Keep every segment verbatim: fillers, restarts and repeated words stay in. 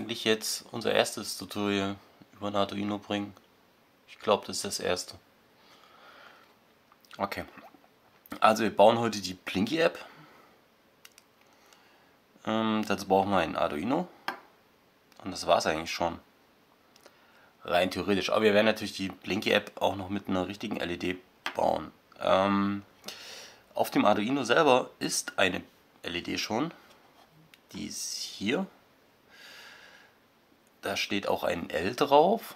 eigentlich jetzt unser erstes Tutorial über ein Arduino bringen. Ich glaube, das ist das erste. Okay, also wir bauen heute die Blinky App. Ähm, dazu brauchen wir ein Arduino. Und das war es eigentlich schon. Rein theoretisch. Aber wir werden natürlich die Blinky App auch noch mit einer richtigen L E D bauen. Ähm, auf dem Arduino selber ist eine L E D schon. Die ist hier. Da steht auch ein L drauf.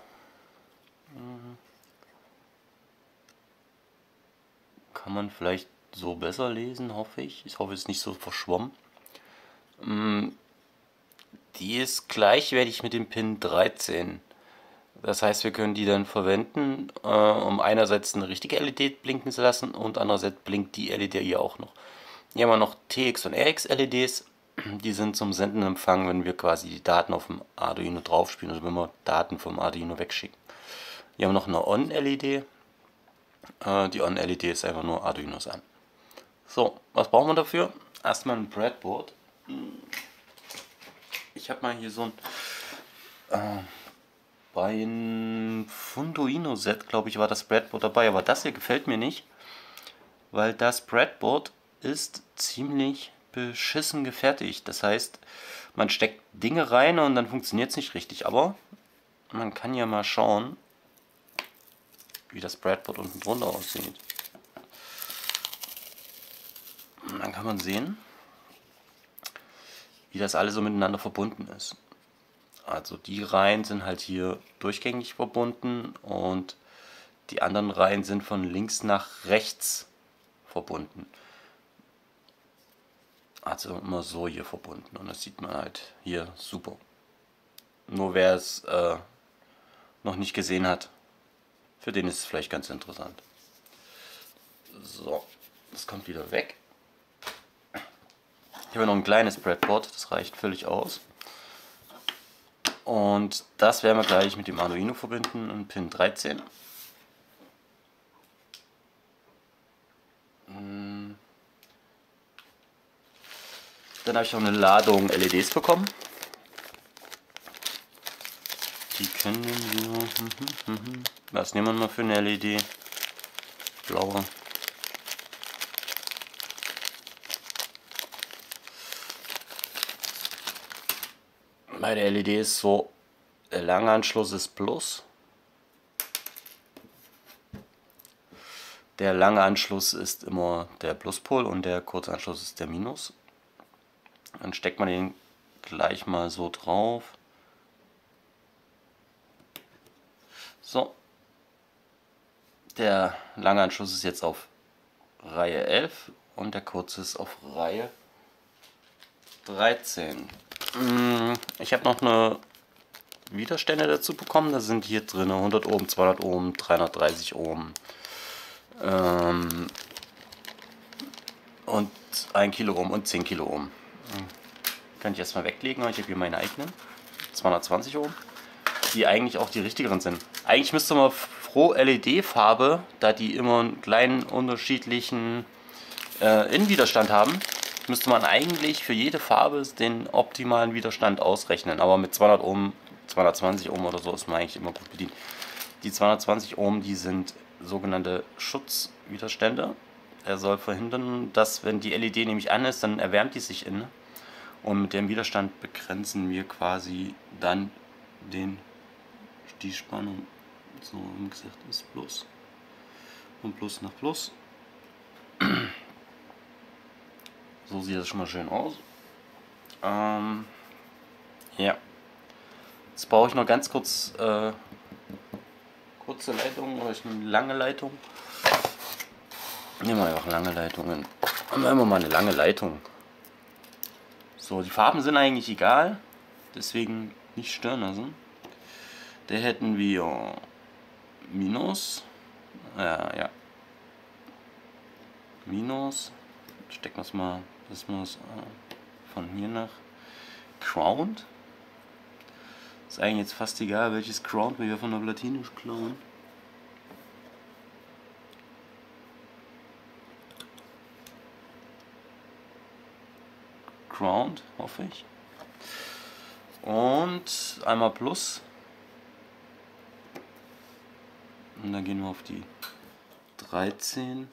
Kann man vielleicht so besser lesen, hoffe ich. Ich hoffe, es ist nicht so verschwommen. Die ist gleichwertig mit dem Pin dreizehn. Das heißt, wir können die dann verwenden, äh, um einerseits eine richtige L E D blinken zu lassen und andererseits blinkt die L E D hier auch noch. Hier haben wir noch T X und R X L E Ds. Die sind zum Senden und Empfangen, wenn wir quasi die Daten auf dem Arduino draufspielen, also wenn wir Daten vom Arduino wegschicken. Hier haben wir noch eine On-L E D. Äh, die On-L E D ist einfach nur Arduinos an. So, was brauchen wir dafür? Erstmal ein Breadboard. Ich habe mal hier so ein... Äh, bei einem Funduino-Set, glaube ich, war das Breadboard dabei, aber das hier gefällt mir nicht, weil das Breadboard ist ziemlich beschissen gefertigt. Das heißt, man steckt Dinge rein und dann funktioniert es nicht richtig, aber man kann ja mal schauen, wie das Breadboard unten drunter aussieht. Und dann kann man sehen, wie das alles so miteinander verbunden ist. Also die Reihen sind halt hier durchgängig verbunden und die anderen Reihen sind von links nach rechts verbunden. Also immer so hier verbunden und das sieht man halt hier super. Nur wer es äh, noch nicht gesehen hat, für den ist es vielleicht ganz interessant. So, das kommt wieder weg. Ich habe noch ein kleines Breadboard, das reicht völlig aus. Und das werden wir gleich mit dem Arduino verbinden und Pin dreizehn. Dann habe ich noch eine Ladung L E Ds bekommen. Die können wir... Was nehmen wir mal für eine L E D? Blaue. Bei der L E D ist so, der lange Anschluss ist Plus. Der lange Anschluss ist immer der Pluspol und der kurze Anschluss ist der Minus. Dann steckt man den gleich mal so drauf. So. Der lange Anschluss ist jetzt auf Reihe elf und der kurze ist auf Reihe dreizehn. Ich habe noch eine Widerstände dazu bekommen. Da sind hier drin hundert Ohm, zweihundert Ohm, dreihundertdreißig Ohm ähm, und ein Kilo Ohm und zehn Kilo Ohm. Kann ich erstmal weglegen, ich habe hier meine eigenen zweihundertzwanzig Ohm, die eigentlich auch die richtigeren sind. Eigentlich müsste man pro L E D-Farbe, da die immer einen kleinen unterschiedlichen äh, Innenwiderstand haben, müsste man eigentlich für jede Farbe den optimalen Widerstand ausrechnen. Aber mit zweihundert Ohm, zweihundertzwanzig Ohm oder so ist man eigentlich immer gut bedient. Die zweihundertzwanzig Ohm, die sind sogenannte Schutzwiderstände. Er soll verhindern, dass wenn die L E D nämlich an ist, dann erwärmt die sich innen. Und mit dem Widerstand begrenzen wir quasi dann den, die Spannung. So, wie gesagt, ist Plus. Von Plus nach Plus. So sieht das schon mal schön aus. Ähm, ja. Jetzt brauche ich noch ganz kurz äh, kurze Leitungen oder eine lange Leitung. Nehmen wir einfach lange Leitungen. Haben wir immer mal eine lange Leitung. So, die Farben sind eigentlich egal, deswegen nicht stören lassen. Da hätten wir Minus, ja, ja, Minus, stecken wir es mal, das muss äh, von hier nach Ground. Ist eigentlich jetzt fast egal, welches Ground wir von der Platine klauen. Ground, hoffe ich. Und einmal Plus. Und dann gehen wir auf die dreizehn.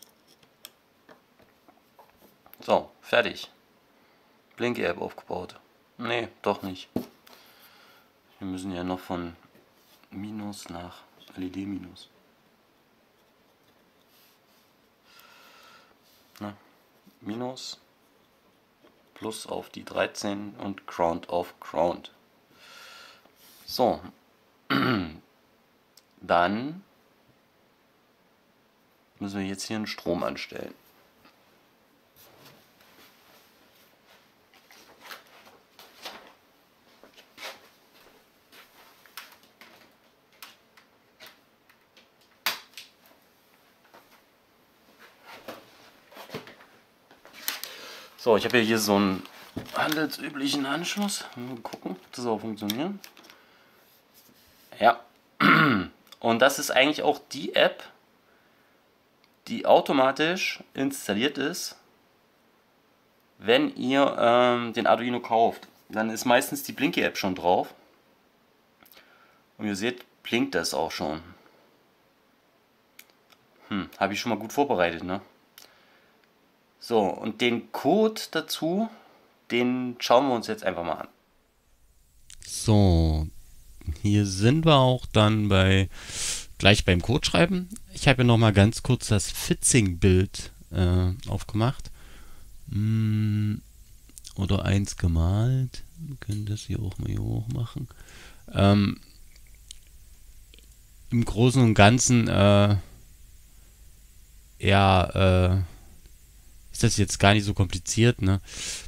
So, fertig. Blinky-App aufgebaut. Nee, doch nicht. Wir müssen ja noch von Minus nach L E D Minus. Na, Minus, Plus auf die dreizehn und Ground auf Ground. So. Dann müssen wir jetzt hier einen Strom anstellen. So, ich habe ja hier so einen handelsüblichen Anschluss. Mal gucken, ob das auch funktioniert. Ja. Und das ist eigentlich auch die App, die automatisch installiert ist, wenn ihr ähm, den Arduino kauft. Dann ist meistens die Blinky-App schon drauf. Und ihr seht, blinkt das auch schon. Hm, habe ich schon mal gut vorbereitet, ne? So, und den Code dazu, den schauen wir uns jetzt einfach mal an. So, hier sind wir auch dann bei gleich beim Code schreiben. Ich habe hier nochmal ganz kurz das Fitzing-Bild äh, aufgemacht. Mm, oder eins gemalt. Wir können das hier auch mal hier hoch machen. Ähm, Im Großen und Ganzen äh, ja, äh, ist das jetzt gar nicht so kompliziert, ne?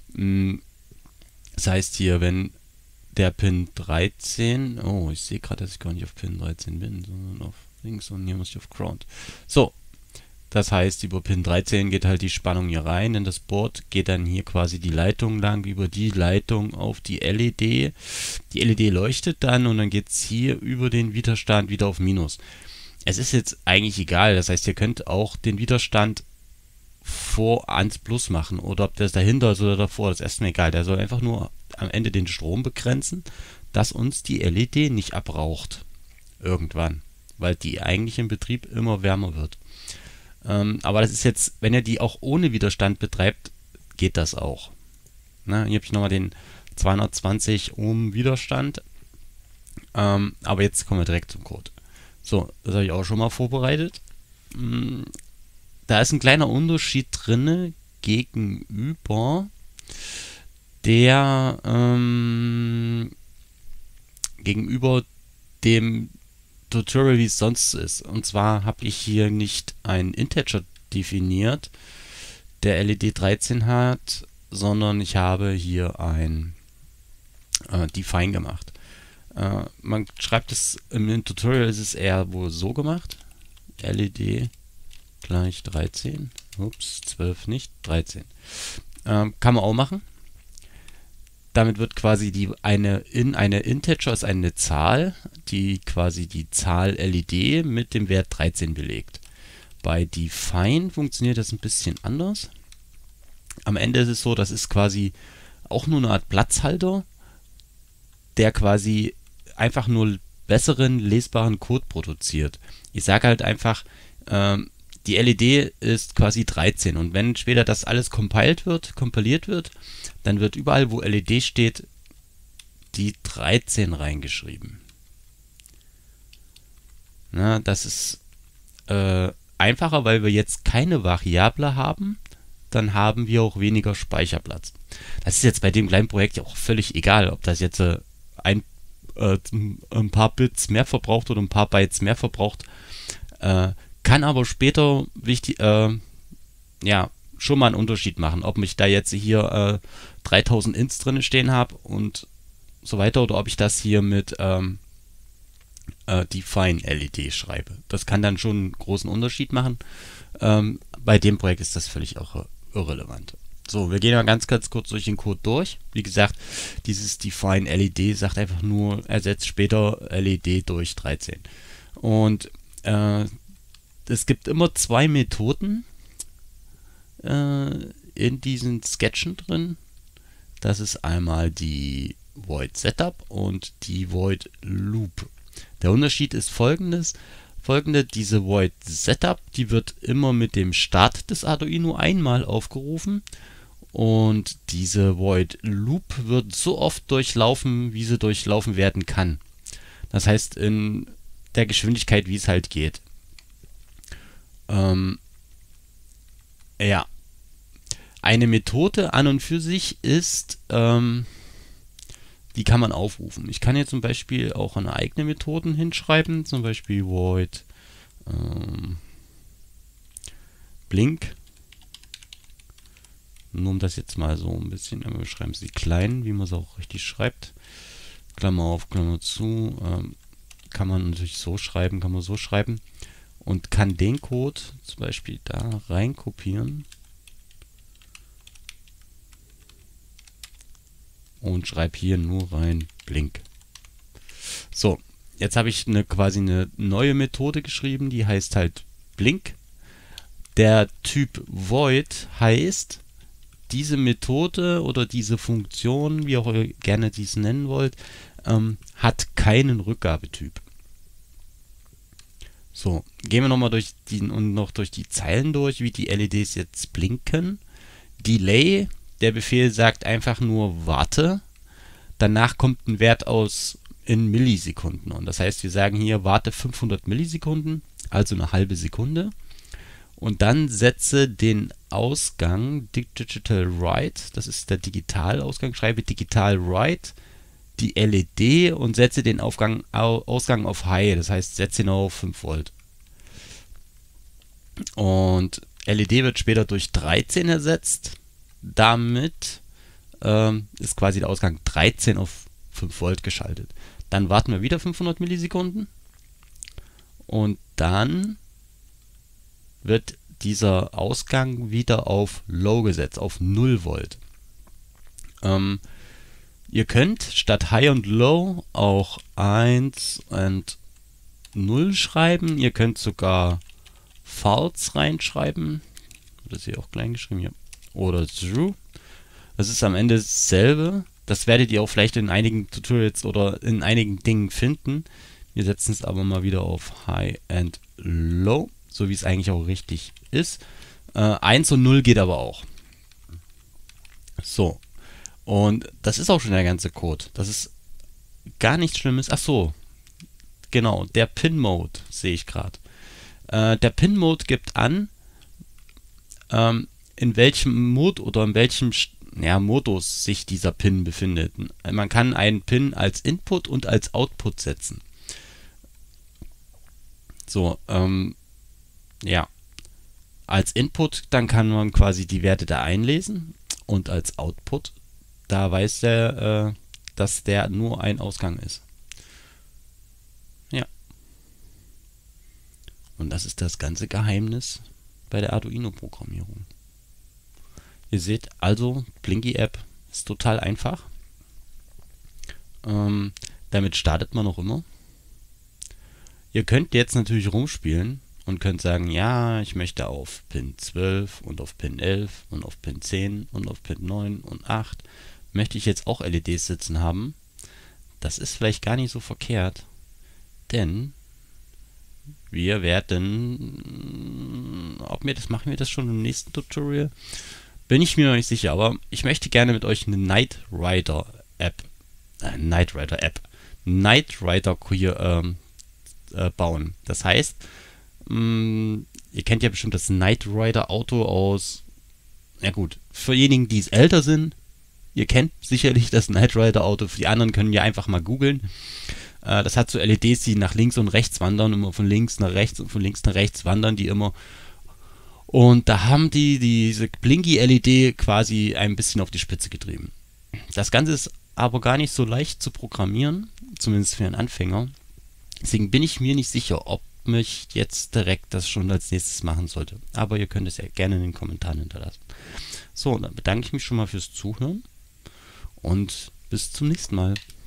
Das heißt hier, wenn der Pin dreizehn, oh, ich sehe gerade, dass ich gar nicht auf Pin dreizehn bin, sondern auf links und hier muss ich auf Ground. So, das heißt, über Pin dreizehn geht halt die Spannung hier rein in das Board, geht dann hier quasi die Leitung lang, über die Leitung auf die L E D. Die L E D leuchtet dann und dann geht es hier über den Widerstand wieder auf Minus. Es ist jetzt eigentlich egal, das heißt, ihr könnt auch den Widerstand vor ans Plus machen oder ob das dahinter ist oder davor, das ist erstmal egal. Der soll einfach nur am Ende den Strom begrenzen, dass uns die L E D nicht abraucht irgendwann, weil die eigentlich im Betrieb immer wärmer wird. Ähm, aber das ist jetzt, wenn ihr die auch ohne Widerstand betreibt, geht das auch. Na, hier habe ich nochmal den zweihundertzwanzig Ohm Widerstand. Ähm, aber jetzt kommen wir direkt zum Code. So, das habe ich auch schon mal vorbereitet. Hm, Da ist ein kleiner Unterschied drin gegenüber der ähm, gegenüber dem Tutorial, wie es sonst ist. Und zwar habe ich hier nicht einen Integer definiert, der L E D dreizehn hat, sondern ich habe hier ein äh, Define gemacht. Äh, man schreibt es im Tutorial, ist es eher wohl so gemacht. L E D gleich dreizehn. Ups, zwölf nicht, dreizehn. Ähm, kann man auch machen. Damit wird quasi die eine in eine Integer ist eine Zahl, die quasi die Zahl L E D mit dem Wert dreizehn belegt. Bei Define funktioniert das ein bisschen anders. Am Ende ist es so, das ist quasi auch nur eine Art Platzhalter, der quasi einfach nur besseren lesbaren Code produziert. Ich sage halt einfach, ähm, die L E D ist quasi dreizehn und wenn später das alles compiled wird, kompiliert wird, dann wird überall, wo L E D steht, die dreizehn reingeschrieben. Na, das ist äh, einfacher, weil wir jetzt keine Variable haben, dann haben wir auch weniger Speicherplatz. Das ist jetzt bei dem kleinen Projekt ja auch völlig egal, ob das jetzt äh, ein, äh, ein paar Bits mehr verbraucht oder ein paar Bytes mehr verbraucht. Äh, kann aber später wichtig, äh, ja, schon mal einen Unterschied machen, ob ich da jetzt hier äh, dreitausend Ints drin stehen habe und so weiter oder ob ich das hier mit ähm, äh, Define L E D schreibe. Das kann dann schon einen großen Unterschied machen. Ähm, bei dem Projekt ist das völlig auch irrelevant. So, wir gehen mal ganz, ganz kurz durch den Code durch. Wie gesagt, dieses Define L E D sagt einfach nur, ersetzt später L E D durch dreizehn. Und äh, es gibt immer zwei Methoden äh, in diesen Sketchen drin. Das ist einmal die Void Setup und die Void Loop. Der Unterschied ist folgendes. Folgende, diese Void Setup, die wird immer mit dem Start des Arduino einmal aufgerufen und diese Void Loop wird so oft durchlaufen, wie sie durchlaufen werden kann. Das heißt in der Geschwindigkeit, wie es halt geht. Ähm, ja. Eine Methode an und für sich ist, ähm, die kann man aufrufen. Ich kann hier zum Beispiel auch eine eigene Methoden hinschreiben, zum Beispiel void ähm, blink. Nur um das jetzt mal so ein bisschen, wir schreiben sie klein, wie man es auch richtig schreibt. Klammer auf, Klammer zu. Ähm, kann man natürlich so schreiben, kann man so schreiben. Und kann den Code zum Beispiel da rein kopieren. Und schreibe hier nur rein blink. So, jetzt habe ich eine quasi eine neue Methode geschrieben, die heißt halt blink. Der Typ void heißt, diese Methode oder diese Funktion, wie auch ihr gerne dies nennen wollt, ähm, hat keinen Rückgabetyp. So, gehen wir nochmal durch die und noch durch die Zeilen durch, wie die L E Ds jetzt blinken. Delay, der Befehl sagt einfach nur warte. Danach kommt ein Wert aus in Millisekunden. Und das heißt, wir sagen hier warte fünfhundert Millisekunden, also eine halbe Sekunde. Und dann setze den Ausgang Digital Write, das ist der Digitalausgang, schreibe Digital Write die L E D und setze den Aufgang, Ausgang auf High, das heißt setze ihn auf fünf Volt. Und L E D wird später durch dreizehn ersetzt. Damit ähm, ist quasi der Ausgang dreizehn auf fünf Volt geschaltet. Dann warten wir wieder fünfhundert Millisekunden und dann wird dieser Ausgang wieder auf Low gesetzt, auf null Volt. Ähm, ihr könnt statt High und Low auch eins und null schreiben. Ihr könnt sogar False reinschreiben. Das hier auch klein geschrieben hier. Oder True. Das ist am Ende dasselbe. Das werdet ihr auch vielleicht in einigen Tutorials oder in einigen Dingen finden. Wir setzen es aber mal wieder auf High and Low, so wie es eigentlich auch richtig ist. Äh, eins und null geht aber auch. So. Und das ist auch schon der ganze Code. Das ist gar nichts Schlimmes. Ach so. Genau, der Pin-Mode sehe ich gerade. Äh, der Pin-Mode gibt an, ähm, in welchem Mod oder in welchem ja, Modus sich dieser Pin befindet. Man kann einen Pin als Input und als Output setzen. So, ähm, ja. Als Input, dann kann man quasi die Werte da einlesen und als Output, da weiß der, äh, dass der nur ein Ausgang ist. Ja. Und das ist das ganze Geheimnis bei der Arduino-Programmierung. Ihr seht also, Blinky-App ist total einfach. Ähm, damit startet man auch immer. Ihr könnt jetzt natürlich rumspielen und könnt sagen, ja, ich möchte auf Pin zwölf und auf Pin elf und auf Pin zehn und auf Pin neun und acht möchte ich jetzt auch L E Ds sitzen haben. Das ist vielleicht gar nicht so verkehrt, denn wir werden, ob wir das machen wir das schon im nächsten Tutorial, bin ich mir noch nicht sicher, aber ich möchte gerne mit euch eine Knight Rider App, äh, Knight Rider App, Knight Rider hier ähm, äh, bauen. Das heißt, mh, ihr kennt ja bestimmt das Knight Rider Auto aus, ja gut, für diejenigen, die es älter sind, ihr kennt sicherlich das Knight Rider Auto, für die anderen können ja einfach mal googeln. Äh, das hat so L E Ds, die nach links und rechts wandern, immer von links nach rechts und von links nach rechts wandern, die immer. Und da haben die diese Blinky-L E D quasi ein bisschen auf die Spitze getrieben. Das Ganze ist aber gar nicht so leicht zu programmieren, zumindest für einen Anfänger. Deswegen bin ich mir nicht sicher, ob ich jetzt direkt das schon als nächstes machen sollte. Aber ihr könnt es ja gerne in den Kommentaren hinterlassen. So, dann bedanke ich mich schon mal fürs Zuhören und bis zum nächsten Mal.